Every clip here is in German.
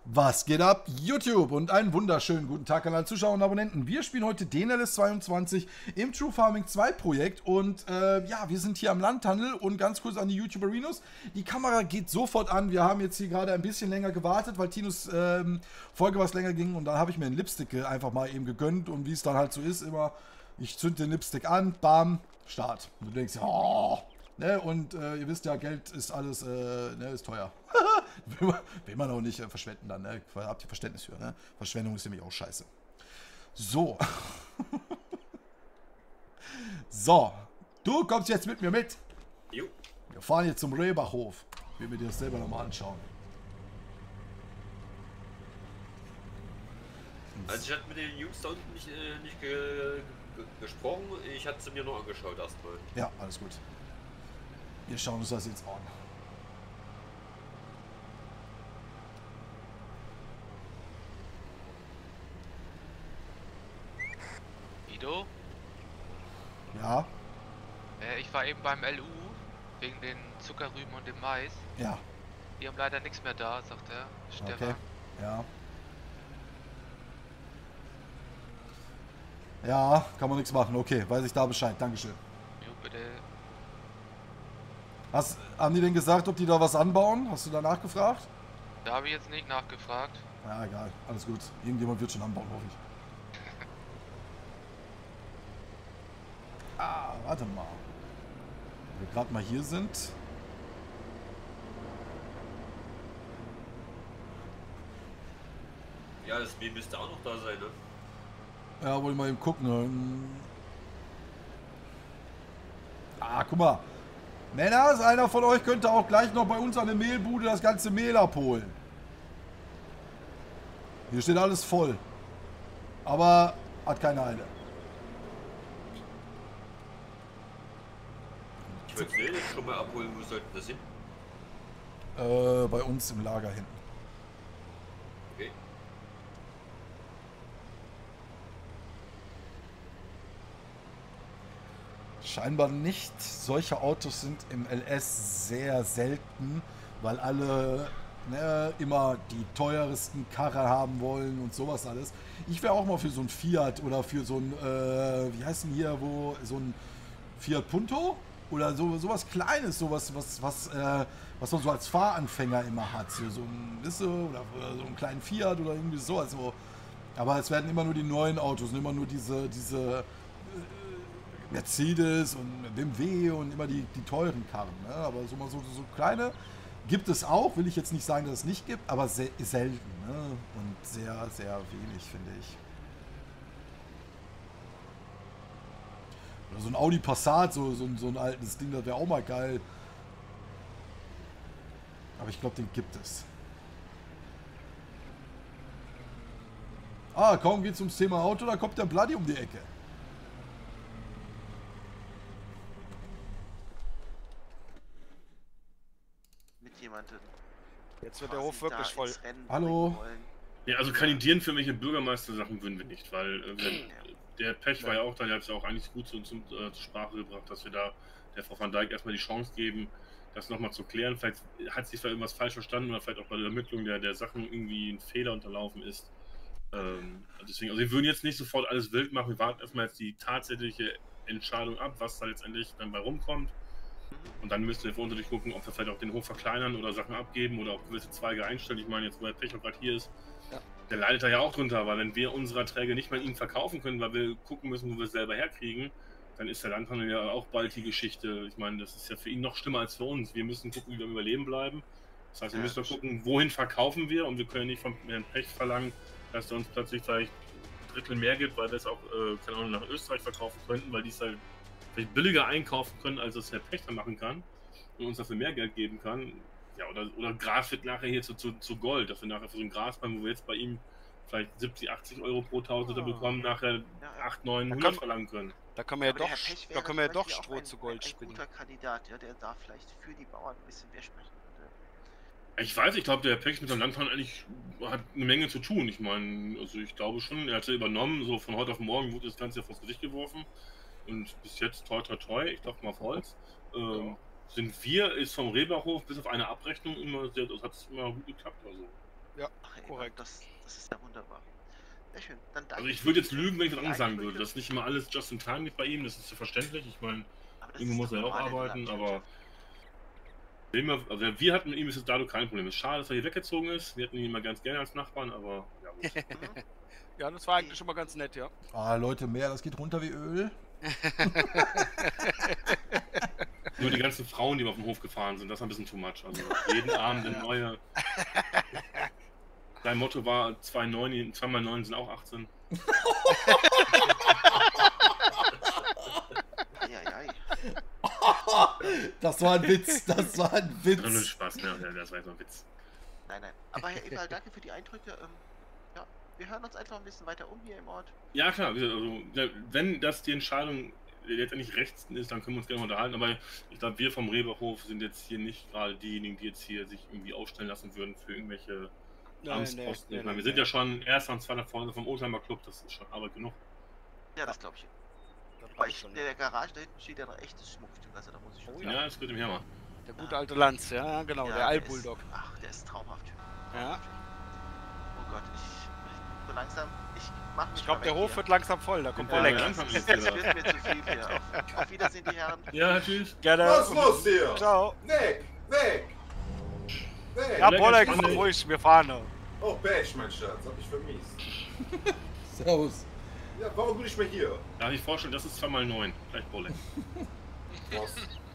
Was geht ab, YouTube? Und einen wunderschönen guten Tag an alle Zuschauer und Abonnenten. Wir spielen heute DNLS 22 im True Farming 2 Projekt und ja, wir sind hier am Landhandel und ganz kurz an die YouTuberinos. Die Kamera geht sofort an. Wir haben jetzt hier gerade ein bisschen länger gewartet, weil Tinos Folge was länger ging und dann habe ich mir einen Lipstick einfach mal eben gegönnt und wie es dann halt so ist, immer, ich zünd den Lipstick an, bam, Start. Und du denkst, oh, ne? Und ihr wisst ja, Geld ist alles, ne, ist teuer. will man auch nicht verschwenden dann, ne? Habt ihr Verständnis für, ne? Verschwendung ist nämlich auch scheiße. So. So. Du kommst jetzt mit mir mit. Jo. Wir fahren jetzt zum Rehbachhof. Ich will mir das selber nochmal anschauen. Also ich hatte mit den Jungs da unten nicht gesprochen, ich hatte sie mir nur angeschaut erstmal. Ja, alles gut. Wir schauen uns das jetzt an. Guido? Ja, Ich war eben beim LU wegen den Zuckerrüben und dem Mais. ja, Die haben leider nichts mehr da, sagt er. Stefan. okay, ja. Ja, kann man nichts machen. Okay, weiß ich da Bescheid. Dankeschön. Jo, bitte. Haben die denn gesagt, ob die da was anbauen? Hast du da nachgefragt? Da habe ich jetzt nicht nachgefragt. Ja, egal. Alles gut. Irgendjemand wird schon anbauen, hoffe ich. Ah, warte mal. Wenn wir gerade mal hier sind. Ja, das Mehl müsste auch noch da sein, ne? Ja, wollte ich mal eben gucken. Ah, guck mal. Männer, einer von euch könnte auch gleich noch bei uns an der Mehlbude das ganze Mehl abholen. Hier steht alles voll. Aber hat keine Eile. Ich würde Mehl jetzt schon mal abholen, wo sollten das hin? Bei uns im Lager hinten. Okay. Scheinbar nicht. Solche Autos sind im LS sehr selten, weil alle immer die teuersten Karren haben wollen und sowas alles. Ich wäre auch mal für so ein Fiat oder für so ein, wie heißt denn hier, wo so ein Fiat Punto oder sowas Kleines, sowas, was man so als Fahranfänger immer hat. So ein, weißt du, oder so einen kleinen Fiat oder irgendwie so. Also, aber es werden immer nur die neuen Autos, immer nur diese Mercedes und BMW und immer die teuren Karren. Ne? Aber so kleine gibt es auch, will ich jetzt nicht sagen, dass es nicht gibt, aber selten. Ne? Und sehr, sehr wenig, finde ich. Oder so ein Audi Passat, so ein altes Ding, das wäre auch mal geil. Aber ich glaube, den gibt es. Ah, kaum geht es ums Thema Auto, da kommt der Bloody um die Ecke. Jemanden. Jetzt wird der Hof wirklich voll. Hallo. Ja, also kandidieren für welche Bürgermeistersachen würden wir nicht, weil der Pech war ja auch da, der hat es ja auch eigentlich gut zur Sprache gebracht, dass wir da der Frau van Dijk erstmal die Chance geben, das nochmal zu klären. Vielleicht hat sie irgendwas falsch verstanden oder vielleicht auch bei der Ermittlung der Sachen irgendwie ein Fehler unterlaufen ist. Deswegen, also wir würden jetzt nicht sofort alles wild machen, wir warten erstmal jetzt die tatsächliche Entscheidung ab, was da letztendlich dann bei rumkommt. Und dann müssten wir für uns natürlich gucken, ob wir vielleicht auch den Hof verkleinern oder Sachen abgeben oder auch gewisse Zweige einstellen. Ich meine, jetzt wo der Pech auch gerade hier ist, Ja. der leidet da ja auch drunter, weil wenn wir unsere Erträge nicht mal ihm verkaufen können, weil wir gucken müssen, wo wir es selber herkriegen, dann ist der Landhandel ja auch bald die Geschichte. Ich meine, das ist ja für ihn noch schlimmer als für uns. Wir müssen gucken, wie wir im Überleben bleiben. Das heißt, wir müssen gucken, wohin verkaufen wir und wir können nicht von Herrn Pech verlangen, dass er uns plötzlich vielleicht ein Drittel mehr gibt, weil wir es auch, keine Ahnung, nach Österreich verkaufen könnten, weil die es halt vielleicht billiger einkaufen können, als es Herr Pächter machen kann und uns dafür mehr Geld geben kann. Ja, oder Gras wird nachher hier zu Gold, dass wir nachher für so ein Grasbein, wo wir jetzt bei ihm vielleicht 70, 80 Euro pro Tausender bekommen, nachher 8, 9, 100 verlangen können. Da können wir ja doch Stroh zu Gold spinnen. Ein guter Kandidat, ja, der da vielleicht für die Bauern ein bisschen mehr sprechen würde. Ich weiß, ich glaube, der Pech mit seinem Landhandel eigentlich hat eine Menge zu tun. Ich meine, also ich glaube schon, er hat ja übernommen, so von heute auf morgen wurde das Ganze ja vors Gesicht geworfen. Und bis jetzt toi toi toi, ich klopfe mal auf Holz, ist vom Rehbachhof bis auf eine Abrechnung immer sehr, das hat immer gut geklappt. Also Ja, Ach, ey, korrekt. das ist ja wunderbar. Sehr schön. Dann danke Also ich für würde jetzt die- lügen, wenn ich für was die anderes sagen Eindrücke. würde. Das ist nicht immer alles just in time geht bei ihm, das ist ja verständlich. Ich meine, Aber das irgendwo ist muss er doch ja auch normal, arbeiten, der aber also wir hatten mit ihm ist es dadurch kein Problem. Es ist schade, dass er hier weggezogen ist. Wir hätten ihn mal ganz gerne als Nachbarn, aber ja gut. Mhm. Ja, das war eigentlich schon mal ganz nett, ja. Ah, Leute, Meer, das geht runter wie Öl. Nur die ganzen Frauen, die auf dem Hof gefahren sind, das ist ein bisschen too much. Also jeden Abend eine neue. Sein Motto war 2,9, 2 mal 9 sind auch 18. Eieiei. Das war ein Witz, das war ein Das Witz. war nur Spaß, ne? Ja, das war jetzt mal ein Witz. Nein, nein. Aber Herr Eberl, danke für die Eindrücke. Ja, wir hören uns einfach ein bisschen weiter um hier im Ort. Ja klar, also, wenn das die Entscheidung letztendlich rechts ist, dann können wir uns gerne mal unterhalten, aber ich glaube, wir vom Rehbachhof sind jetzt hier nicht gerade diejenigen, die jetzt hier sich irgendwie aufstellen lassen würden für irgendwelche Amtsposten. Ich meine, wir sind ja schon erster und zweiter Freunde vom Oldtimer Club, das ist schon Arbeit genug. Ja, das glaube ich. Das Aber passt schon, der Garage da hinten steht ja noch echtes Schmuckstück, also da muss ich schon Oh sagen. Ja, das wird im Hermer. Der gute alte Lanz, ja, genau, Ja, der der Altbulldog. Ach, der ist traumhaft. Ja. Oh Gott, so langsam, ich mach mich Ich glaube, mal der weg Hof hier. wird langsam voll, da kommt Ja, der ja. Lex. Anfang Es ist wieder. wird mir zu viel hier. Auf Wiedersehen, die Herren. Ja, tschüss. Gerne. Was ist los hier? Ciao. Weg! Weg! Weg! Ja, Lecker, Bolleck, spannend. ruhig, wir fahren noch. Oh, Bash, mein Schatz, hab ich vermisst. Servus. Ja, warum bin ich mehr hier? Darf ich vorstellen, das ist 2 mal 9, vielleicht Bolle. Was?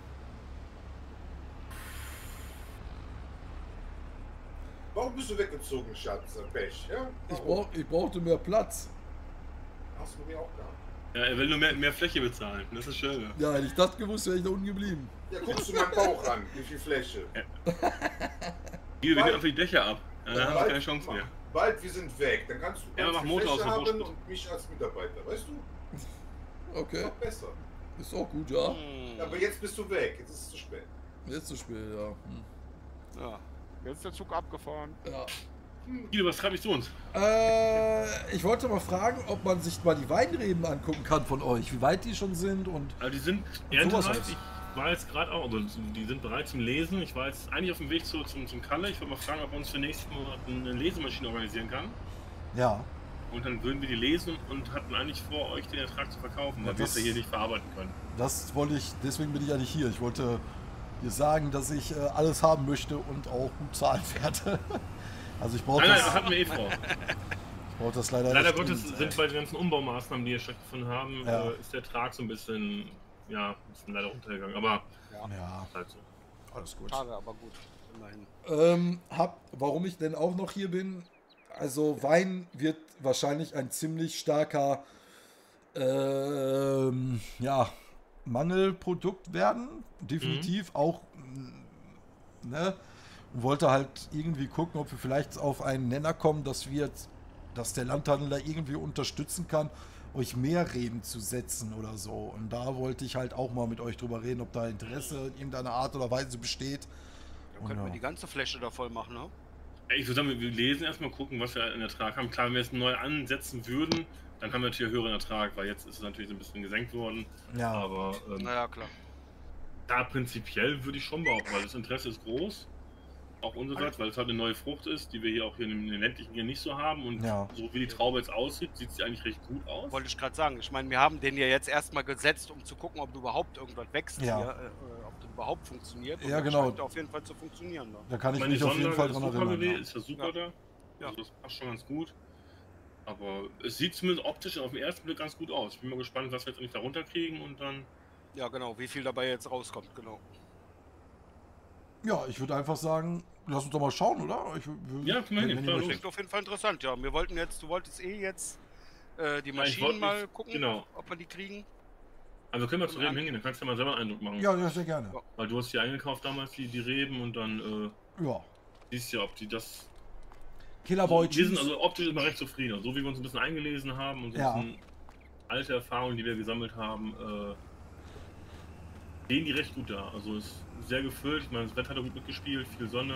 Warum bist du weggezogen, Schatz? Bash, ja? Ich brauchte mehr Platz. Hast du mir auch gehabt. Ja, er will nur mehr Fläche bezahlen, das ist schön. Ja, hätte ich das gewusst, wäre ich da unten geblieben. Ja, guckst du meinen Bauch an, wie viel Fläche. Hier, wir nehmen einfach die Dächer ab. Ja, dann haben wir Bald- keine Chance mehr. Bald, wir sind weg. Dann kannst du Ja, ganz mach viel Motor aus Fläche der haben Brust. und mich als Mitarbeiter, weißt du? Okay, Noch besser. ist auch gut, ja. Ja, aber jetzt bist du weg, jetzt ist es zu spät. Jetzt zu spät, ja. Hm. Ja. Jetzt ist der Zug abgefahren. Ja. Guido, was treibe ich zu uns? Ich wollte mal fragen, ob man sich mal die Weinreben angucken kann von euch, wie weit die schon sind und Also die sind sowas erntereif. alles. Ich war jetzt gerade auch, also die sind bereit zum Lesen. Ich war jetzt eigentlich auf dem Weg zum Kalle. Ich wollte mal fragen, ob er uns für nächsten Monat eine Lesemaschine organisieren kann. ja. Und dann würden wir die lesen und hatten eigentlich vor, euch den Ertrag zu verkaufen, weil Ja, wir es das- ja hier nicht verarbeiten können. Das wollte ich, deswegen bin ich ja nicht hier. Ich wollte dir sagen, dass ich alles haben möchte und auch gut zahlen werde. Also ich brauche Nein, das, das hatten wir eh vor. ich brauch das leider Leider nicht Gottes dringend, sind bei den ganzen Umbaumaßnahmen, die hier stattgefunden haben, Ja. ist der Ertrag so ein bisschen, ja, ein bisschen leider runtergegangen. Aber Ja, halt so. alles gut. Schade, aber gut. Immerhin. Warum ich denn auch noch hier bin, also Wein wird wahrscheinlich ein ziemlich starker ja, Mangelprodukt werden, definitiv auch, ne, und wollte halt irgendwie gucken, ob wir vielleicht auf einen Nenner kommen, dass der Landhandel da irgendwie unterstützen kann, euch mehr Reben zu setzen oder so. Und da wollte ich halt auch mal mit euch drüber reden, ob da Interesse in irgendeiner Art oder Weise besteht. Dann könnten wir Ja. die ganze Fläche da voll machen, ne? Ich würde sagen, wir lesen erstmal, gucken, was wir in Ertrag haben. Klar, wenn wir jetzt neu ansetzen würden, dann haben wir natürlich einen höheren Ertrag, weil jetzt ist es natürlich so ein bisschen gesenkt worden. Ja. Aber Naja, klar. da prinzipiell würde ich schon behaupten, weil das Interesse ist groß. Auch unsererseits, weil es halt eine neue Frucht ist, die wir hier auch hier in den ländlichen hier nicht so haben. Und Ja. so wie die Traube jetzt aussieht, sieht sie eigentlich recht gut aus. Wollte ich gerade sagen. Ich meine, wir haben den ja jetzt erstmal gesetzt, um zu gucken, ob überhaupt irgendwas wächst Ja. hier, ob das überhaupt funktioniert. Und Ja, das genau. scheint auf jeden Fall zu funktionieren. Ne? Da kann ich Meine mich auf jeden Sonnenlage Fall ist dran super erinnern. gewesen, Ja. ist ja super Ja. da. Ja. Also das passt schon ganz gut. Aber es sieht zumindest optisch auf den ersten Blick ganz gut aus. Ich bin mal gespannt, was wir jetzt eigentlich da runterkriegen und dann. Ja, genau. Wie viel dabei jetzt rauskommt, genau. Ja, ich würde einfach sagen, lass uns doch mal schauen, oder? Ja, können wir hin, wenn klar, ihr los. Klingt auf jeden Fall interessant, ja. Wir wollten jetzt, du wolltest jetzt die ich Maschinen wollte mal mich- gucken, genau. ob wir die kriegen. Also können wir zu Reben hingehen, dann kannst du ja mal selber einen Eindruck machen. Ja, sehr gerne. Ja. Weil du hast hier eingekauft damals, die Reben, und dann Ja. siehst du ja, ob die das. Killerboy Wir sind Cheese. also optisch immer recht zufrieden. Also so wie wir uns ein bisschen eingelesen haben und so Ja. ein bisschen alte Erfahrungen, die wir gesammelt haben, stehen die recht gut da. Also ist sehr gefüllt. Ich meine, das Wetter hat auch gut mitgespielt, viel Sonne.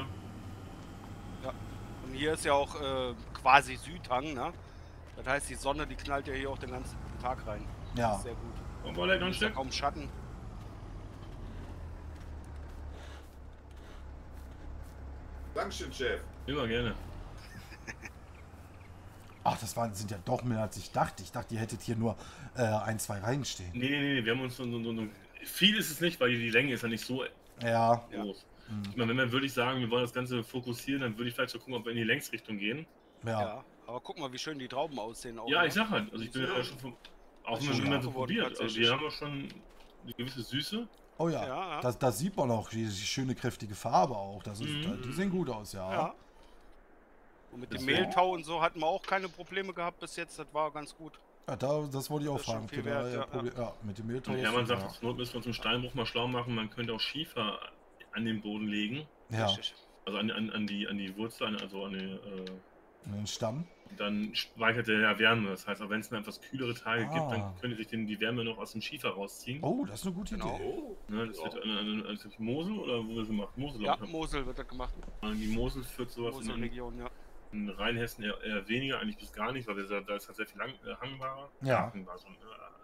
Und hier ist ja auch quasi Südhang, ne? Das heißt, die Sonne, die knallt ja hier auch den ganzen Tag rein. Das Ja. ist sehr gut. Und war der ganz Ist ja Stück? kaum Schatten. Dankeschön, Chef. Immer gerne. Ach, sind ja doch mehr als ich dachte. Ich dachte, ihr hättet hier nur 1, 2 Reihen stehen. Nee, wir haben uns viel ist es nicht, weil die Länge ist ja nicht so Ja. groß. Ich meine, wenn wir wirklich sagen, wir wollen das Ganze fokussieren, dann würde ich vielleicht so gucken, ob wir in die Längsrichtung gehen. Ja. Aber guck mal, wie schön die Trauben aussehen. Auch, Ja, ne? ich sag halt, also ich bin ja schon auch wenn man so probiert. Also wir haben auch schon eine gewisse Süße. Oh ja, Ja. Da sieht man auch die schöne, kräftige Farbe auch. Die sehen gut aus, ja. Ja. Und mit dem Deswegen- Mehltau und so hatten wir auch keine Probleme gehabt bis jetzt. Das war ganz gut. Ja, das wollte ich auch Das ist schon fragen. viel Habt ihr da, wert, ja. ja, mit dem Mehltau. Und das Hermann ist super, sagt, zur Not müssen wir uns im Steinbruch mal schlau machen, man könnte auch Schiefer an den Boden legen. ja. Richtig. Also an die Wurzel, also an die, Den Stamm. dann speichert er ja Wärme. Das heißt, auch wenn es mal etwas kühlere Tage gibt, Ah. dann könnte sich die Wärme noch aus dem Schiefer rausziehen. Oh, das ist eine gute Genau. Idee. Oh, Ne, das wird an Mosel oder wo wird es gemacht? Mosel, Ja, glaub ich. Mosel wird das gemacht. Und die Mosel führt sowas Moselregion, ja. in Rheinhessen eher weniger, eigentlich bis gar nicht, weil da ist halt sehr viel Hangware. Ja. Hangware, so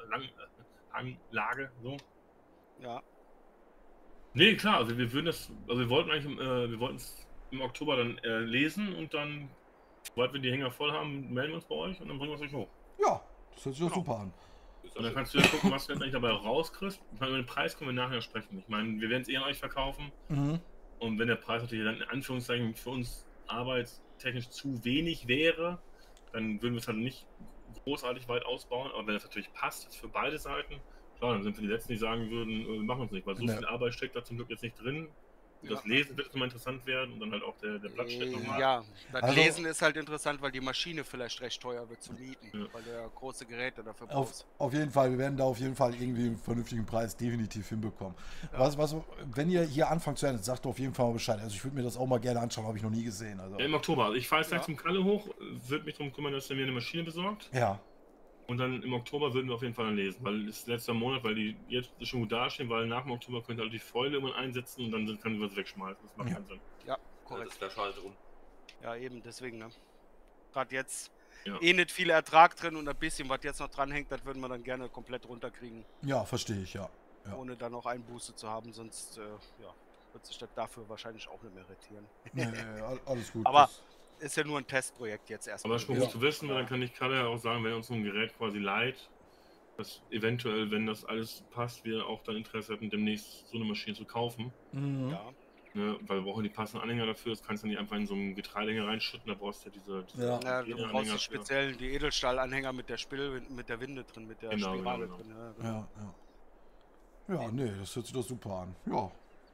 Hanglage, so. Ja. Nee, klar, also wir wollten eigentlich, wir wollten es im Oktober dann lesen und dann, sobald wir die Hänger voll haben, melden wir uns bei euch und dann bringen wir es euch hoch. Ja, das hört sich doch Genau. super an. Und dann kannst du ja gucken, was du jetzt eigentlich dabei rauskriegst. Ich meine, über den Preis können wir nachher sprechen. Ich meine, wir werden es an euch verkaufen. Mhm. Und wenn der Preis natürlich dann in Anführungszeichen für uns arbeitstechnisch zu wenig wäre, dann würden wir es halt nicht großartig weit ausbauen. Aber wenn es natürlich passt, jetzt für beide Seiten, klar, dann sind wir die Letzten, die sagen würden, wir machen es nicht, weil so Nee. viel Arbeit steckt da zum Glück jetzt nicht drin. Das Lesen wird immer interessant werden und dann halt auch der Blattstedt nochmal. Ja, das Also- Lesen ist halt interessant, weil die Maschine vielleicht recht teuer wird zu mieten, Ja. weil du ja große Geräte dafür Auf, brauchst. auf jeden Fall, wir werden da auf jeden Fall irgendwie einen vernünftigen Preis definitiv hinbekommen. Ja. Wenn ihr hier anfangt zu lernen, sagt doch auf jeden Fall mal Bescheid. Also ich würde mir das auch mal gerne anschauen, habe ich noch nie gesehen. Also, Ja, im Oktober. Also ich fahre jetzt gleich Ja. zum Kalle hoch, würde mich darum kümmern, dass er mir eine Maschine besorgt. ja. Und dann im Oktober würden wir auf jeden Fall dann lesen, weil es ist letzter Monat, weil die jetzt schon gut dastehen, weil nach dem Oktober könnt ihr halt die Fäule immer einsetzen und dann können wir es wegschmeißen. Das macht Ja. keinen Sinn. Ja, ja, korrekt. das wäre schade drum. Ja, eben, deswegen, ne? Gerade jetzt Ja. nicht viel Ertrag drin und ein bisschen, was jetzt noch dranhängt, das würden wir dann gerne komplett runterkriegen, Ja, verstehe ich, ja. Ja. ohne dann noch Einbuße zu haben, sonst ja, wird sich das dafür wahrscheinlich auch nicht mehr rentieren. Nee, alles gut. Aber- Das- Ist ja nur ein Testprojekt jetzt erstmal. Aber schon Ja. gut zu wissen, weil dann kann ich Kalle ja auch sagen, wenn er uns so ein Gerät quasi leiht, dass eventuell, wenn das alles passt, wir auch dann Interesse hätten, demnächst so eine Maschine zu kaufen. Mhm. Ja, Ne? Weil wir brauchen die passenden Anhänger dafür, das kannst du nicht einfach in so einen Getreidehänger reinschütten, da brauchst du ja diese Ja. ja du Anhänger brauchst die für. speziellen, die Edelstahlanhänger mit der mit der Winde drin, mit der Genau, Spirale genau. drin. Ja, genau. Ja. Ja, nee, das hört sich doch super an. Ja,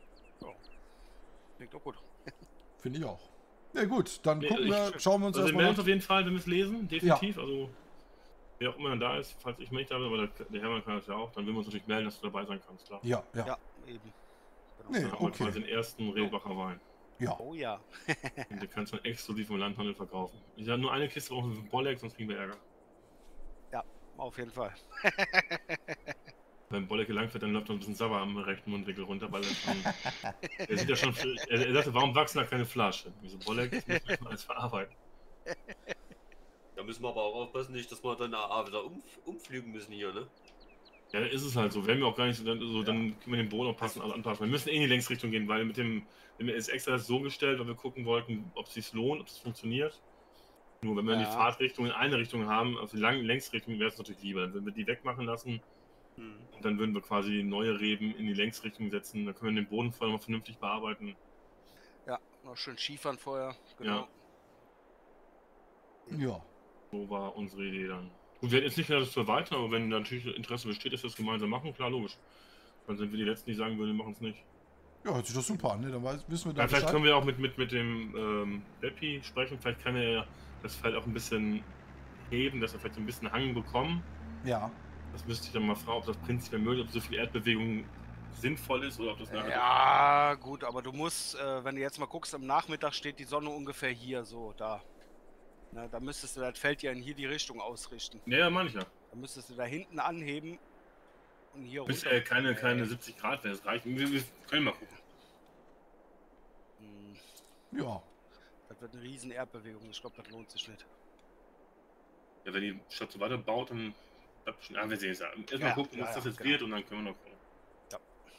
Klingt doch gut. finde ich auch. Ja gut, dann Nee, gucken wir, schauen wir uns Also wir erstmal melden uns noch. auf jeden Fall, wenn wir es lesen, definitiv. Also wer auch immer dann da ist, falls ich nicht da bin, aber der Hermann kann das ja auch, dann will wir uns natürlich melden, dass du dabei sein kannst, klar. Ja, ja, Ja, eben. Genau. Nee, Dann haben wir okay. quasi den ersten Rehbacher Wein. ja. Oh ja. Und den kannst du dann exklusiv im Landhandel verkaufen. Ich habe nur eine Kiste brauchen wir für Bolleck, sonst kriegen wir Ärger. Auf jeden Fall. Wenn Bolleck gelangt wird, dann läuft noch ein bisschen Sabber am rechten Mundwinkel runter, weil er schon, er sieht ja schon, er sagte, warum wachsen da keine Flaschen? Wieso Bolleck, das muss man alles verarbeiten. Da müssen wir aber auch aufpassen, nicht, dass wir dann wieder umfliegen müssen hier, ne? Ja, dann ist es halt so. Werden wir auch gar nicht so, dann können wir den Boden auch passen, also anpassen. Wir müssen in die Längsrichtung gehen, weil wir ist extra das so gestellt, weil wir gucken wollten, ob es sich lohnt, ob es funktioniert. Nur wenn wir die Ja. Fahrtrichtung in eine Richtung haben, also die Längsrichtung, wäre es natürlich lieber. Dann würden wir die wegmachen lassen und dann würden wir quasi neue Reben in die Längsrichtung setzen. Dann können wir den Boden vorher mal vernünftig bearbeiten. Ja, noch schön schiefern vorher. Genau. Ja. So war unsere Idee dann. Und wir hätten jetzt nicht mehr das zu erweitern, aber wenn natürlich Interesse besteht, dass wir das gemeinsam machen, klar, logisch. Dann sind wir die Letzten, die sagen würden, wir machen es nicht. Ja, hört sich doch super an, ne? Dann wissen wir da Ja, vielleicht Bescheid. können wir auch mit dem Leppi sprechen. Vielleicht kann er ja das Feld auch ein bisschen heben, dass wir vielleicht ein bisschen Hang bekommen. Ja. Das müsste ich dann mal fragen, ob das prinzipiell möglich ist, ob so viel Erdbewegung sinnvoll ist oder ob das nachher. Ja, gut, aber du musst, wenn du jetzt mal guckst, am Nachmittag steht die Sonne ungefähr hier, so, da. Na, da müsstest du das Feld ja in hier die Richtung ausrichten. Ja, meine ich ja. Da müsstest du da hinten anheben und hier Bis runter. keine 70 Grad wäre, das reicht. Wir können mal gucken. Hm, Ja. Das wird eine riesen Erdbewegung, ich glaube, das lohnt sich nicht. Ja, wenn die Stadt so weiter baut, dann. Wir sehen es ja. Erstmal Ja, gucken, ja, was das ja, jetzt genau. wird und dann können wir noch gucken.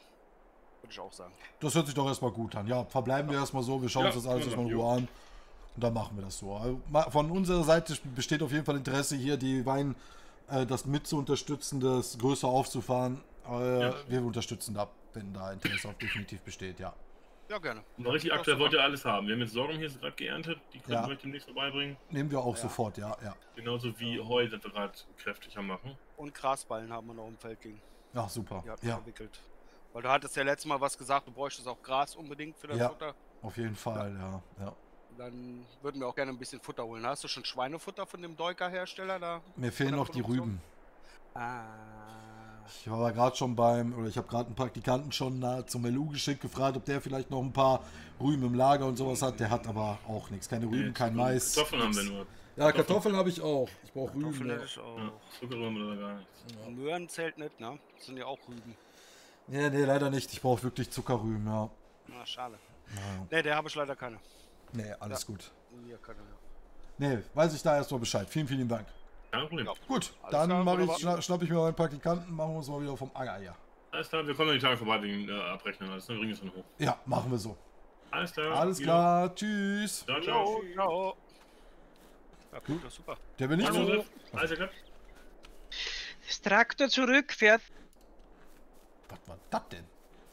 Würde ich auch sagen. Das hört sich doch erstmal gut an. Ja, verbleiben wir erstmal so. Wir schauen uns Ja, das alles können wir erstmal in machen, Ruhe an. Und dann machen wir das so. Also, von unserer Seite besteht auf jeden Fall Interesse, hier die Wein, das mit zu unterstützen, das größer aufzufahren. Wir unterstützen da, wenn da Interesse auch definitiv besteht, ja. Ja, gerne. Und richtig aktuell wollt ihr alles haben. Wir haben jetzt Sorghum hier gerade geerntet, die können Ja. wir euch demnächst vorbeibringen. Nehmen wir auch sofort, ja. Genauso wie Heu sind wir gerade kräftig am machen. Und Grasballen haben wir noch im Feld gegen. Ach, super. Die hatten Ja, verwickelt. Weil du hattest ja letztes Mal was gesagt, du bräuchtest auch Gras unbedingt für das Ja. Futter. auf jeden Fall, ja. Dann würden wir auch gerne ein bisschen Futter holen. Hast du schon Schweinefutter von dem Deuker-Hersteller da? Mir fehlen Von der noch die Produktion? Rüben. Ah. Ich war gerade schon ich habe gerade einen Praktikanten schon zum LU geschickt, gefragt, ob der vielleicht noch ein paar Rüben im Lager und sowas hat. Der hat aber auch nichts. Keine Rüben, kein Mais. Kartoffeln haben wir nur. Ja, Kartoffeln habe ich auch. Ich brauche Rüben. Kartoffeln Ja. hätte ich auch. Ja, Zuckerrüben oder gar nichts. Möhren zählt nicht, ne? Das sind ja auch Rüben. Nee, leider nicht. Ich brauche wirklich Zuckerrüben, ja. Na, schade. Naja. Ne, der habe ich leider keine. Nee, alles gut. Hier keine mehr. Nee, weiß ich da erstmal Bescheid. Vielen Dank. Kein Problem. Ja. Gut, Alles dann klar, mache ich, wunderbar. schnapp ich mir meinen Praktikanten, machen wir uns mal wieder vom Anger hier. Alles klar, wir kommen dann die Tage vorbei wegen Abrechnen. Alles, dann bringen wir es dann hoch. Ja, machen wir so. Alles klar. Alles Guido. klar, tschüss. Ciao, ciao. Ciao, ciao. Ja, gut, das ist super. Der will nicht Hallo, so. Josef. Alles geklappt? Das Traktor zurück, fährt. Was war das denn?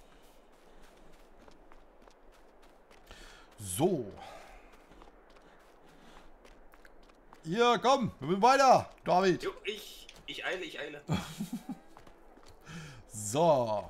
So. Hier, komm, wir müssen weiter, David. Jo, ich eile. So.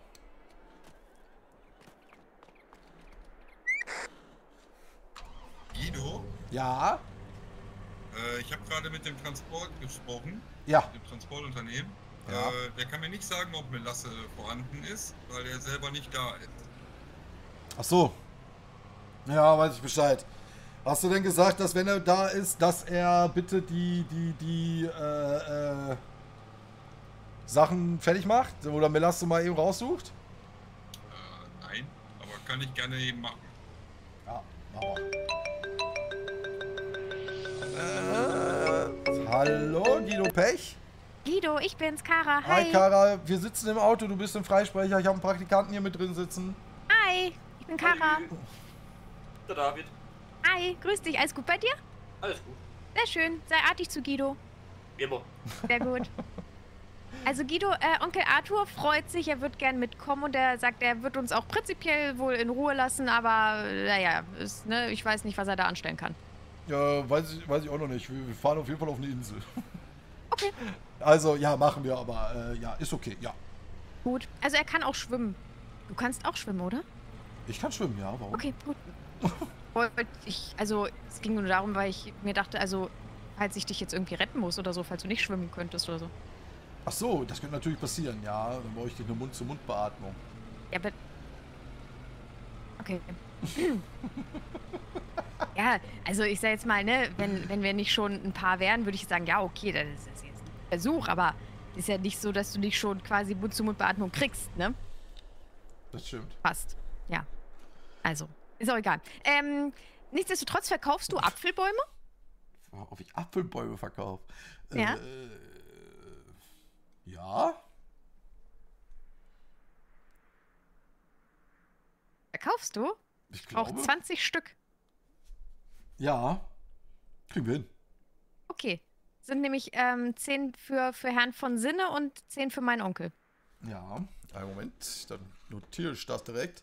Guido, Ja, ich habe gerade mit dem Transport gesprochen, ja. dem Transportunternehmen. Ja. Der kann mir nicht sagen, ob Melasse vorhanden ist, weil er selber nicht da ist. Ach so. Ja, weiß ich Bescheid. Hast du denn gesagt, dass wenn er da ist, dass er bitte die Sachen fertig macht? Oder Melasse mal eben raussucht? Nein, aber kann ich gerne eben machen. Ja, machen wir. Hallo, Guido Pech. Guido, ich bin's, Kara. Hi, Hi. Kara, wir sitzen im Auto, du bist im Freisprecher, ich habe einen Praktikanten hier mit drin sitzen. Hi, ich bin Kara. Der David. Hi, grüß dich. Alles gut bei dir? Alles gut. Sehr schön. Sei artig zu Guido. Immer. Sehr gut. Also Guido, Onkel Arthur freut sich, er wird gern mitkommen und er sagt, er wird uns auch prinzipiell wohl in Ruhe lassen, aber naja, ne, ich weiß nicht, was er da anstellen kann. Ja, weiß ich auch noch nicht. Wir fahren auf jeden Fall auf eine Insel. Okay. Also, ja, machen wir, aber ja, ist okay, ja. Gut. Also er kann auch schwimmen. Du kannst auch schwimmen, oder? Ich kann schwimmen, ja, warum? Okay, gut. Also es ging nur darum, weil ich mir dachte, also falls ich dich jetzt irgendwie retten muss oder so, falls du nicht schwimmen könntest oder so. Ach so, das könnte natürlich passieren, ja. Dann bräuchte ich eine Mund-zu-Mund-Beatmung. Ja, aber... Okay. Ja, also ich sag jetzt mal, ne, wenn wir nicht schon ein Paar wären, würde ich sagen, ja, okay, das ist jetzt ein Versuch, aber ist ja nicht so, dass du nicht schon quasi Mund-zu-Mund-Beatmung kriegst, ne? Das stimmt. Passt. Ja. Also, ist auch egal. Nichtsdestotrotz verkaufst du Apfelbäume? Ob ich Apfelbäume verkaufe? Ja. Ja? Verkaufst du? Ich Auch glaube. 20 Stück. Ja. Kriegen wir hin. Okay. Sind nämlich 10 für Herrn von Sinne und 10 für meinen Onkel. Ja. Einen Moment, dann notiere ich das direkt.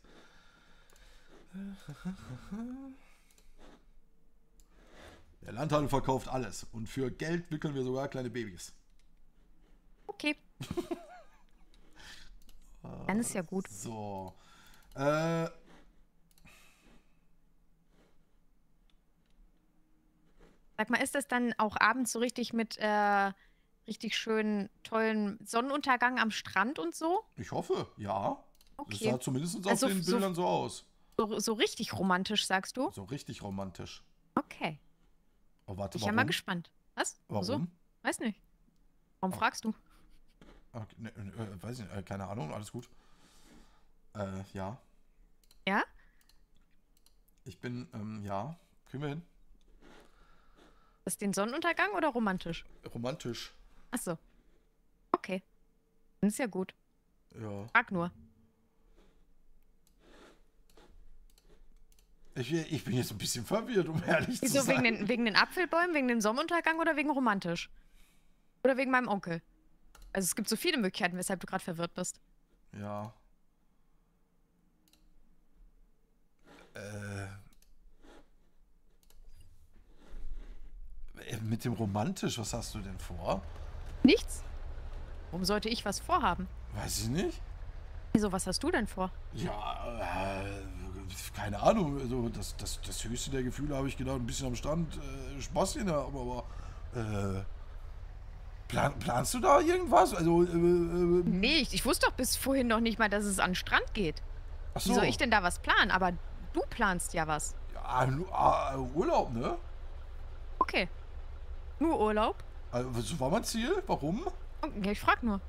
Der Landhandel verkauft alles. Und für Geld wickeln wir sogar kleine Babys. Okay. Dann ist ja gut. So. Sag mal, ist das dann auch abends so richtig mit richtig schönen, tollen Sonnenuntergang am Strand und so? Ich hoffe, ja. Das Okay. sah zumindest auf Also den so- Bildern so aus. So richtig romantisch, sagst du? So richtig romantisch. Okay. Oh, warte, Ich bin ja mal gespannt. Was? Warum? So? Weiß nicht. Warum fragst du? Okay, weiß nicht, keine Ahnung, alles gut. Ja. Ja? Ich bin, ja. Kriegen wir hin. Ist den Sonnenuntergang oder romantisch? Romantisch. Achso. Okay. Dann ist ja gut. Ja. Frag nur. Ich bin jetzt ein bisschen verwirrt, um ehrlich zu Wieso, sein. wegen den Apfelbäumen, wegen dem Sonnenuntergang oder wegen romantisch? Oder wegen meinem Onkel? Also es gibt so viele Möglichkeiten, weshalb du gerade verwirrt bist. Ja. Mit dem romantisch, was hast du denn vor? Nichts? Warum sollte ich was vorhaben? Weiß ich nicht. Wieso, was hast du denn vor? Ja, keine Ahnung. Also das höchste der Gefühle habe ich gedacht, ein bisschen am Strand, Spaßchen haben, aber planst du da irgendwas? Also, Nee, ich wusste doch bis vorhin noch nicht mal, dass es an den Strand geht. ach so. Wie soll ich denn da was planen? Aber du planst ja was. Ja, Urlaub, ne? Okay. Nur Urlaub? Also, so war mein Ziel. Warum? Ja, ich frag nur.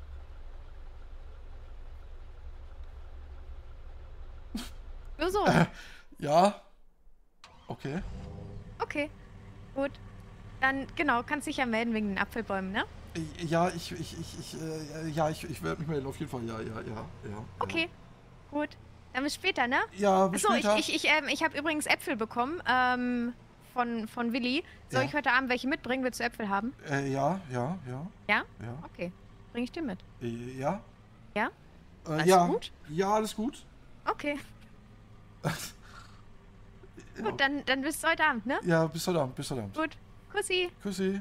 Nur so. Ja. Okay. Okay. Gut. Dann, genau, kannst dich ja melden wegen den Apfelbäumen, ne? Ja, ich werde mich melden, auf jeden Fall. Ja. Okay. Gut. Dann bis später, ne? Ja, bis Achso, später. ich habe übrigens Äpfel bekommen, von Willi. Soll Ja. ich heute Abend welche mitbringen? Willst du Äpfel haben? Ja. Ja? Ja. Okay. Bring ich dir mit. Ja. Ja? Alles ja. gut? Ja, alles gut. Okay. Ja. Gut, dann bis heute Abend, ne? Ja, bis heute Abend. Gut. Kussi. Küssi.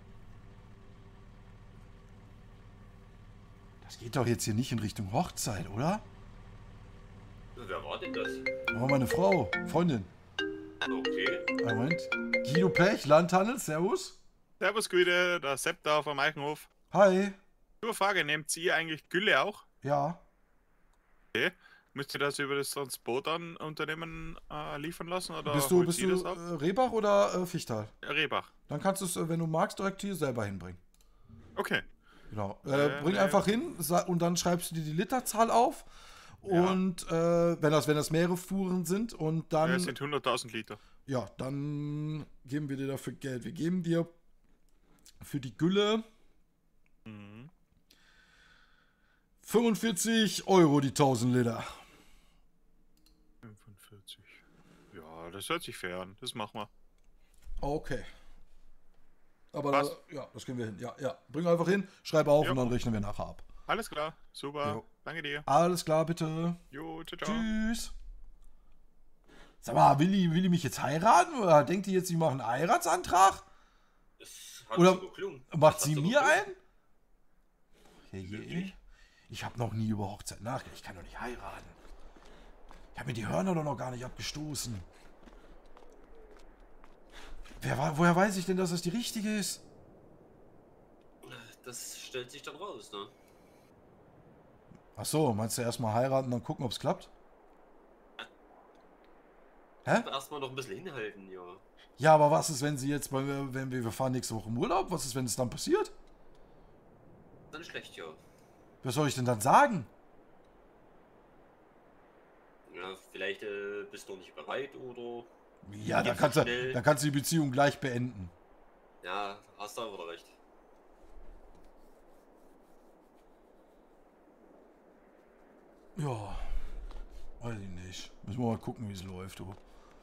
Das geht doch jetzt hier nicht in Richtung Hochzeit, oder? Wer war denn das? Oh, meine Frau, Freundin. Okay. Einen Moment. Guido Pech, Landhandel, servus. Servus Güte, der Sepp da vom Eichenhof. Hi. Nur Frage, nehmt ihr eigentlich Gülle auch? Ja. Okay. Müsst ihr das über das Transportunternehmen liefern lassen? Oder Bist du holt ihr das ab? Rehbach oder Fichtal? Rehbach. Dann kannst du es, wenn du magst, direkt hier selber hinbringen. Okay. Genau. Bring einfach hin und dann schreibst du dir die Literzahl auf. Ja. Und wenn das mehrere Fuhren sind und dann... Ja, es sind 100.000 Liter. Ja, dann geben wir dir dafür Geld. Wir geben dir für die Gülle 45 € die 1000 Liter. 45. Ja, das hört sich fair an. Das machen wir. Okay. Aber Passt. das kriegen wir hin. Ja. Bring einfach hin, schreib auf Jo. und dann rechnen wir nachher ab. Alles klar. Super. Jo. Danke dir. Alles klar, bitte. Jo, ciao, ciao. Tschüss. Sag mal, will die mich jetzt heiraten? Oder denkt die jetzt, ich mache einen Heiratsantrag? Das hat Oder so geklungen. macht Das sie hat so mir geklungen. einen? Wirklich? Ich habe noch nie über Hochzeit nachgedacht. Ich kann doch nicht heiraten. Ich habe mir die Hörner doch noch gar nicht abgestoßen. Woher weiß ich denn, dass das die richtige ist? Das stellt sich dann raus, ne? Ach so, meinst du erstmal heiraten, dann gucken, ob es klappt? Hä? Erstmal noch ein bisschen hinhalten, ja. Ja, aber was ist, wenn sie jetzt, wenn wir fahren nächste Woche im Urlaub? Was ist, wenn es dann passiert? Dann schlecht, ja. Was soll ich denn dann sagen? Ja, vielleicht bist du nicht bereit oder. Ja, Geht dann so schnell. kannst du die Beziehung gleich beenden. Ja, hast du aber recht. Ja, weiß ich nicht. Müssen wir mal gucken, wie es läuft, du.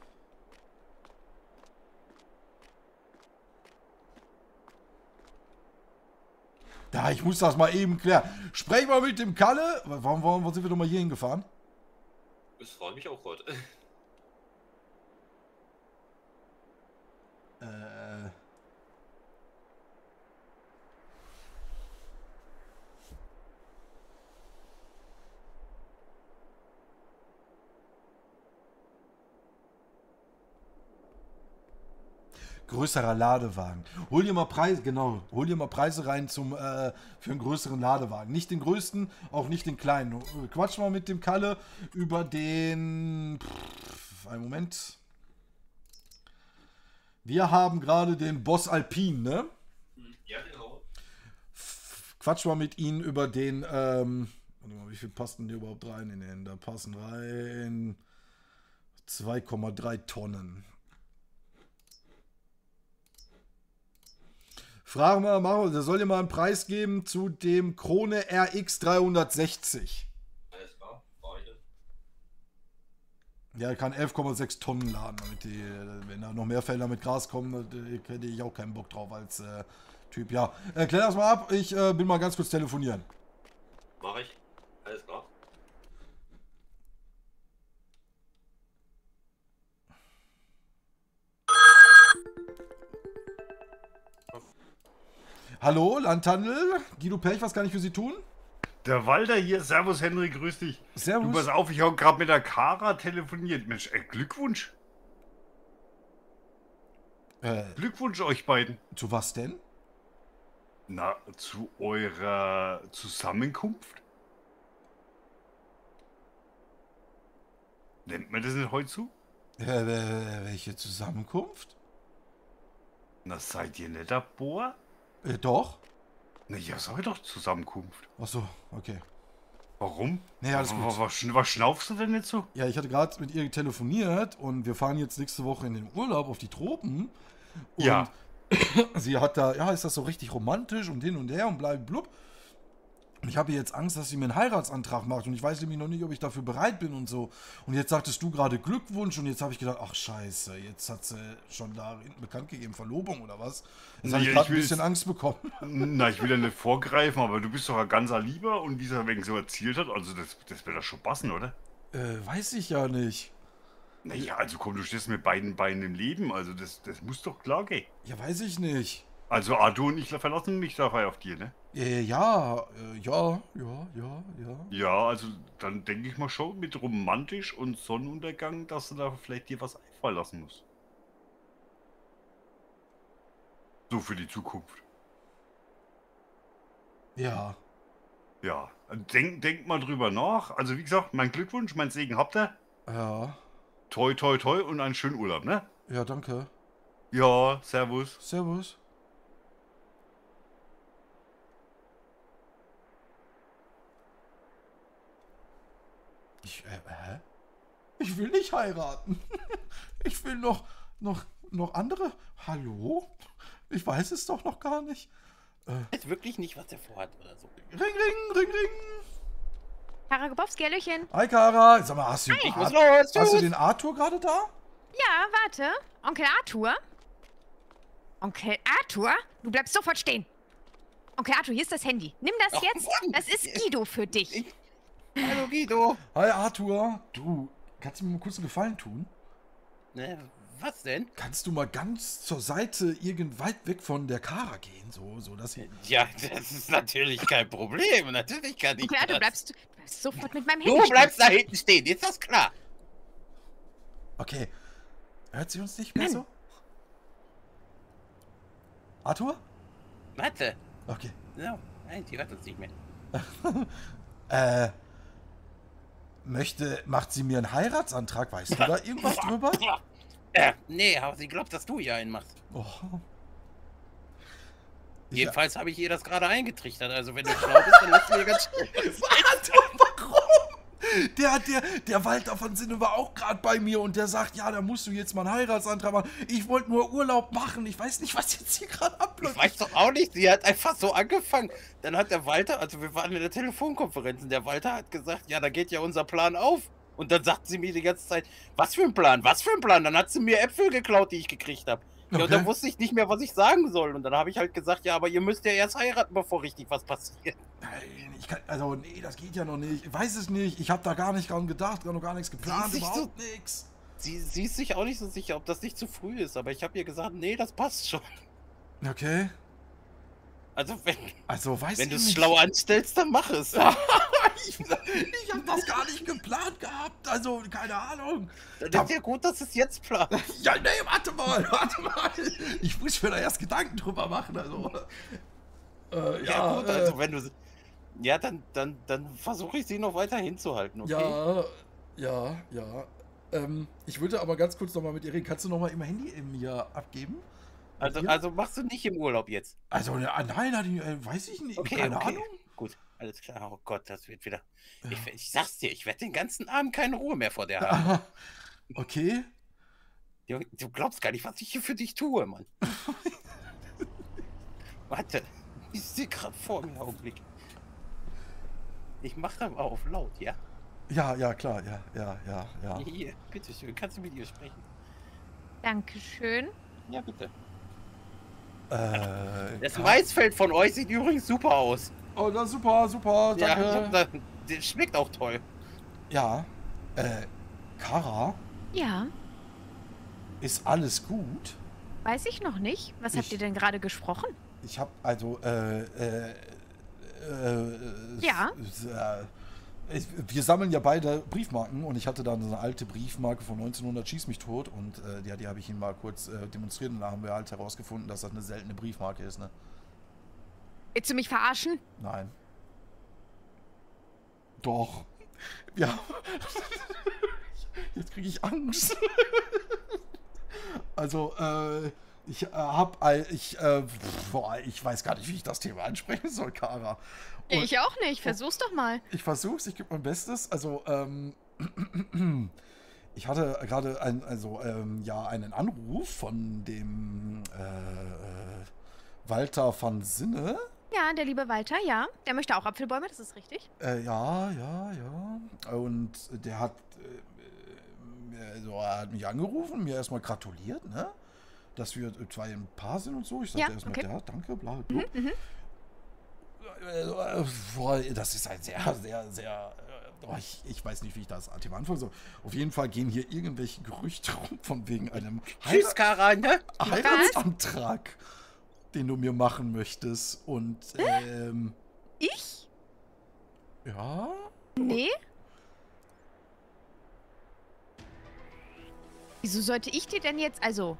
Ja, ich muss das mal eben klären. Sprech mal mit dem Kalle. Warum sind wir doch mal hier hingefahren? Das freut mich auch heute. Größerer Ladewagen. Hol dir mal Preise rein für einen größeren Ladewagen. Nicht den größten, auch nicht den kleinen. Quatsch mal mit dem Kalle über den... einen Moment. Wir haben gerade den Boss Alpine, ne? Ja, genau. Quatsch mal mit ihnen über den... warte mal, wie viel passt denn hier überhaupt rein in den? Da passen rein 2,3 Tonnen. Frage mal, der soll dir mal einen Preis geben zu dem Krone RX 360. Alles klar, beide. Ja, er kann 11,6 Tonnen laden, damit die, wenn da noch mehr Felder mit Gras kommen, hätte ich auch keinen Bock drauf als Typ. Ja, klär das mal ab, ich bin mal ganz kurz telefonieren. Mach ich. Alles klar. Hallo, Landhandel, Guido Pech, was kann ich für Sie tun? Der Walter hier, servus Henry, grüß dich. Servus. Du, pass auf, ich habe gerade mit der Kara telefoniert. Mensch, Glückwunsch. Glückwunsch euch beiden. Zu was denn? Na, zu eurer Zusammenkunft. Nennt man das nicht heute so? Welche Zusammenkunft? Na, seid ihr nicht der Bohr? Doch. Na ja, sei doch Zusammenkunft. Ach so, okay. Warum? Nee, alles gut. Was schnaufst du denn jetzt so? Ja, ich hatte gerade mit ihr telefoniert und wir fahren jetzt nächste Woche in den Urlaub auf die Tropen. Und ja. Sie hat da, ja, ist das so richtig romantisch und hin und her und blub. Und ich habe jetzt Angst, dass sie mir einen Heiratsantrag macht und ich weiß nämlich noch nicht, ob ich dafür bereit bin und so. Und jetzt sagtest du gerade Glückwunsch und jetzt habe ich gedacht, ach scheiße, jetzt hat sie schon da hinten bekannt gegeben, Verlobung oder was. Jetzt habe ich gerade ein bisschen Angst bekommen. Na, ich will ja nicht vorgreifen, aber du bist doch ein ganzer Lieber und wie sie wegen so erzählt hat, also das wird doch schon passen, oder? Weiß ich ja nicht. Naja, also komm, du stehst mit beiden Beinen im Leben, also das muss doch klar gehen. Ja, weiß ich nicht. Also Arthur und ich verlassen mich dabei auf dir, ne? Ja. Ja, also dann denke ich mal schon mit romantisch und Sonnenuntergang, dass du da vielleicht dir was einfallen lassen musst. So für die Zukunft. Ja. Ja, denk mal drüber nach. Also wie gesagt, mein Glückwunsch, mein Segen habt ihr. Ja. Toi, toi, toi und einen schönen Urlaub, ne? Ja, danke. Ja, servus. Servus. Ich will nicht heiraten. Ich will noch andere. Hallo? Ich weiß es doch noch gar nicht. Weiß wirklich nicht, was er vorhat oder so. Ring. Kara Grabowski, Hallöchen. Hi, Kara. Sag mal, hast du den Arthur gerade da? Ja, warte. Onkel Arthur? Onkel Arthur? Du bleibst sofort stehen. Onkel Arthur, hier ist das Handy. Nimm das jetzt. Das ist Guido für dich. Hallo, Guido. Hi, Arthur. Du, kannst du mir mal kurz einen Gefallen tun? Ne, was denn? Kannst du mal ganz zur Seite, weit weg von der Kara gehen? So, dass sie... Ja, das ist natürlich kein Problem. Natürlich kann ich Onkel Arthur, du bleibst sofort mit meinem Handy stehen. Du bleibst da hinten stehen, ist das klar? Okay. Hört sie uns nicht mehr so? Arthur? Warte. Okay. No, nein, sie hört uns nicht mehr. Macht sie mir einen Heiratsantrag? Weißt du da irgendwas drüber? Nee, aber sie glaubt, dass du ihr einen machst. Oh. Jedenfalls habe ich ihr das gerade eingetrichtert. Also wenn du schlau bist, dann lässt du mir ganz schön. Warte, warum? Der Walter von Sinne war auch gerade bei mir und der sagt, ja, da musst du jetzt mal einen Heiratsantrag machen. Ich wollte nur Urlaub machen. Ich weiß nicht, was jetzt hier gerade abläuft. Ich weiß doch auch nicht. Sie hat einfach so angefangen. Dann hat der Walter, also wir waren in der Telefonkonferenz und der Walter hat gesagt, ja, da geht ja unser Plan auf. Und dann sagt sie mir die ganze Zeit, was für ein Plan, was für ein Plan? Dann hat sie mir Äpfel geklaut, die ich gekriegt habe. Ja, und dann wusste ich nicht mehr, was ich sagen soll. Und dann habe ich halt gesagt, ja, aber ihr müsst ja erst heiraten, bevor richtig was passiert. Nein, nee, das geht ja noch nicht. Ich weiß es nicht. Ich habe da gar nicht dran gedacht, noch gar nichts geplant, überhaupt nichts. Sie ist sich auch nicht so sicher, ob das nicht zu früh ist. Aber ich habe ihr gesagt, nee, das passt schon. Okay. Also wenn du es schlau anstellst, dann mach es. Ich habe das gar nicht geplant gehabt. Also, keine Ahnung. Dann ist ja gut, dass es jetzt plant. Ja, nee, warte mal. Ich muss mir da erst Gedanken drüber machen. Also, ja, gut, also wenn du... Ja, dann versuche ich sie noch weiter hinzuhalten, okay? Ja. Ich würde aber ganz kurz nochmal mit ihr reden. Kannst du nochmal immer Handy mir abgeben? Also machst du nicht im Urlaub jetzt? Also, nein, weiß ich nicht. Okay, keine Ahnung. Gut, alles klar. Oh Gott, das wird wieder... Ja. Ich sag's dir, ich werde den ganzen Abend keine Ruhe mehr vor dir haben. Okay. Du glaubst gar nicht, was ich hier für dich tue, Mann. Warte, ich sehe gerade vor mir, Augenblick. Ich mach da mal auf laut, ja? Ja, klar, ja. Hier, bitteschön, kannst du mit ihr sprechen? Dankeschön. Ja, bitte. Das Ka- Maisfeld von euch sieht übrigens super aus. Oh, das ist super, danke. Ja, das schmeckt auch toll. Ja, Kara, Ja, ist alles gut? weiß ich noch nicht. Was habt ihr denn gerade gesprochen? Ich hab, also, Ja. Wir sammeln ja beide Briefmarken und ich hatte da eine alte Briefmarke von 1900 Schieß mich tot und die habe ich ihm mal kurz demonstriert und da haben wir halt herausgefunden, dass das eine seltene Briefmarke ist, ne? Willst du mich verarschen? Nein. Doch. Ja. Jetzt kriege ich Angst. Also, ich weiß gar nicht, wie ich das Thema ansprechen soll, Kara. Und Ich auch nicht. Versuch's doch mal. ich versuch's, ich gebe mein Bestes. Also, ich hatte gerade einen Anruf von dem Walter van Sinne. Ja, der liebe Walter, ja. Der möchte auch Apfelbäume, das ist richtig. Ja. Und der hat, er hat mich angerufen, mir erstmal gratuliert, ne? Dass wir zwei ein Paar sind und so. Ich sagte erstmal, ja, danke, bla, bla. Das ist ein sehr, ich weiß nicht, wie ich das Thema anfangen soll. Auf jeden Fall gehen hier irgendwelche Gerüchte rum von wegen einem Tschüss, Kara, ne? Heiratsantrag, den du mir machen möchtest. Und, Ich? ja? Nee? Wieso sollte ich dir denn jetzt, also...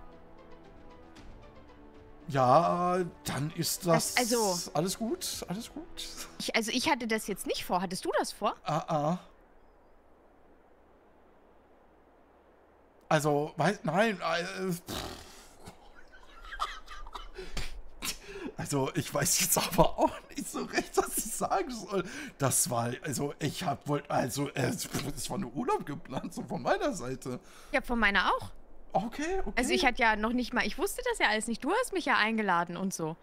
Ja, dann ist das Also- alles gut, Ich hatte das jetzt nicht vor. Hattest du das vor? Also, nein, also ich weiß jetzt aber auch nicht so recht, was ich sagen soll. Das war, also es war nur Urlaub geplant, so von meiner Seite. Ja, von meiner auch. Okay. Also ich hatte ja noch nicht mal, ich wusste das ja alles nicht. Du hast mich ja eingeladen und so.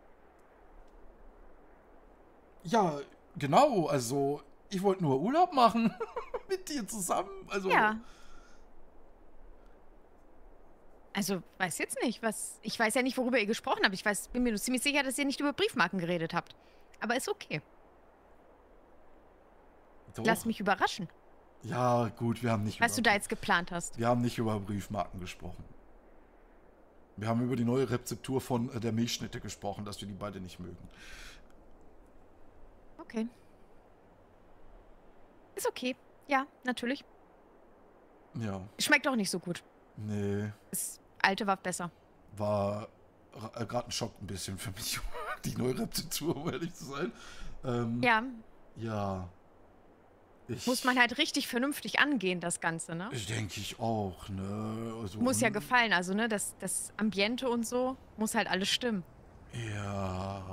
Ja, genau, also ich wollte nur Urlaub machen mit dir zusammen, also... Ja. Also, weiß jetzt nicht, ich weiß ja nicht, worüber ihr gesprochen habt. Bin mir nur ziemlich sicher, dass ihr nicht über Briefmarken geredet habt. Aber ist okay. Doch. Lass mich überraschen, Ja, gut, wir haben nicht was du da jetzt geplant hast. Wir haben nicht über Briefmarken gesprochen. Wir haben über die neue Rezeptur von der Milchschnitte gesprochen, dass wir die beide nicht mögen. Okay. Ist okay. Ja, natürlich. Ja, Schmeckt auch nicht so gut. nee, Das alte war besser. war gerade ein Schock ein bisschen für mich, die neue Rezeptur, um ehrlich zu sein. Ja, Ja. muss man halt richtig vernünftig angehen, das Ganze, ne? Denke ich auch, ne? Also, Muss ja gefallen, also, ne, das Ambiente und so, muss halt alles stimmen. Ja.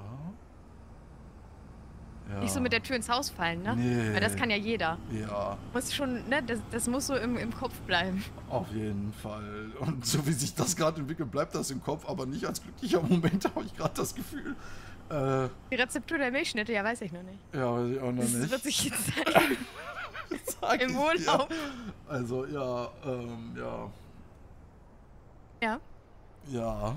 Nicht so mit der Tür ins Haus fallen, ne? Nee. Weil das kann ja jeder. Ja, Muss schon, ne, das muss so im Kopf bleiben. auf jeden Fall. Und so wie sich das gerade entwickelt, bleibt das im Kopf, aber nicht als glücklicher Moment, habe ich gerade das Gefühl. Die Rezeptur der Milchschnitte, ja, weiß ich noch nicht. Ja, weiß ich auch noch Das nicht. wird sich jetzt zeigen. Sag Im ich Urlaub. dir. Also, ja, ja. Ja, Ja,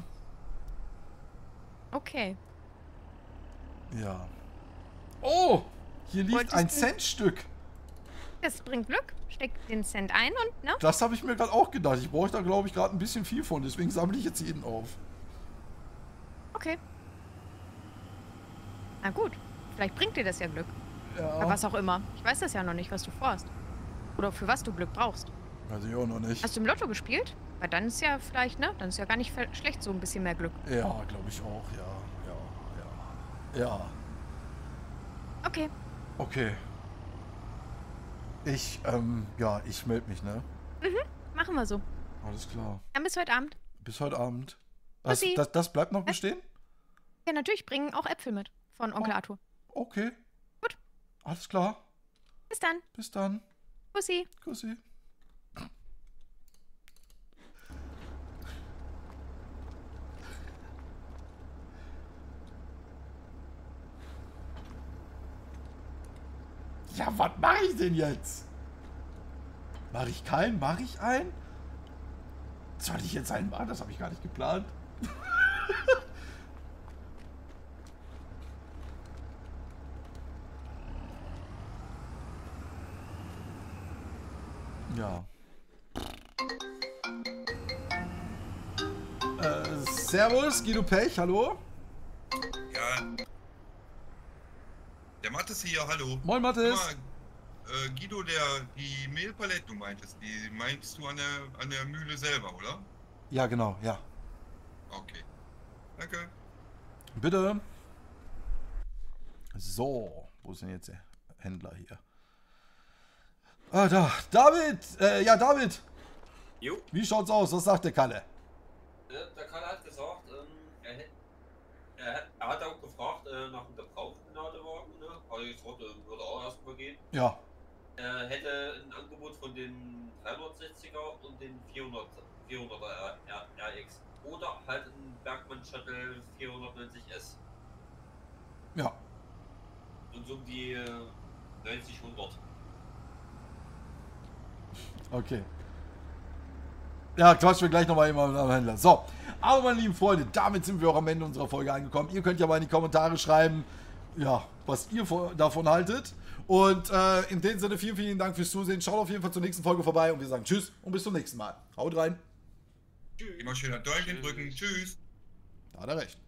okay. ja. Oh! Hier liegt Wolltest ein du- Centstück. Das bringt Glück. Steck den Cent ein und, ne? Das habe ich mir gerade auch gedacht. Ich brauche da, glaube ich, gerade ein bisschen viel von. Deswegen sammle ich jetzt jeden auf. Okay. Na gut. Vielleicht bringt dir das ja Glück. Ja. Oder was auch immer. Ich weiß das ja noch nicht, was du vorhast. Oder für was du Glück brauchst. Weiß ich auch noch nicht. Hast du im Lotto gespielt? Weil dann ist ja vielleicht, ne? Dann ist ja gar nicht schlecht, so ein bisschen mehr Glück. Ja, glaube ich auch. Ja. Okay. Okay. Ich melde mich, ne? Machen wir so. Alles klar. Dann bis heute Abend. Bis heute Abend. Bussi. Das bleibt noch bestehen? Ja, natürlich bringen auch Äpfel mit. Von Onkel Arthur. Okay. Gut. Alles klar. Bis dann. Bis dann. Bussi. Kussi. Ja, was mache ich denn jetzt? Mache ich keinen? Mache ich einen? Soll ich jetzt einen machen? Das habe ich gar nicht geplant. Ja. Servus, Guido Pech, hallo? Ja. Der Mattes hier, hallo. Moin, Mattes. Guido, die Mehlpalette, du meintest, die meinst du an der Mühle selber, oder? Ja, genau, ja. Okay. Danke. Bitte. So, wo ist denn jetzt der Händler hier? Ah, da. David! Ja, David! Jo. Wie schaut's aus? Was sagt der Kalle? Der Kalle hat gesagt, er hat auch gefragt nach dem Gebrauchtgnadewagen, ne? Also ich würde auch erstmal gehen. Ja. Er hätte ein Angebot von den 360er und den 400er RX. Oder halt ein Bergmann Shuttle 490S. Ja. Und so um die 90, 100. Okay. Ja, quatschen wir gleich nochmal immer mit dem Händler. So, aber meine lieben Freunde, damit sind wir auch am Ende unserer Folge angekommen. Ihr könnt ja mal in die Kommentare schreiben, ja, was ihr davon haltet. Und in dem Sinne, vielen, vielen Dank fürs Zusehen. Schaut auf jeden Fall zur nächsten Folge vorbei und wir sagen Tschüss und bis zum nächsten Mal. Haut rein. Immer schön ein Däumchen drücken. Tschüss. Da hat er recht.